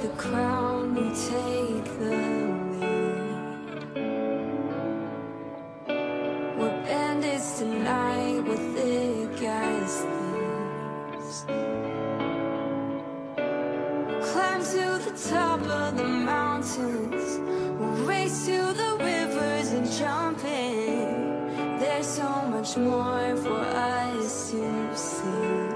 the crown, you take the lead. We're bandits tonight with thick as thieves. Climb to the top of the mountains, we'll race to the rivers and jump in. There's so much more for us to see.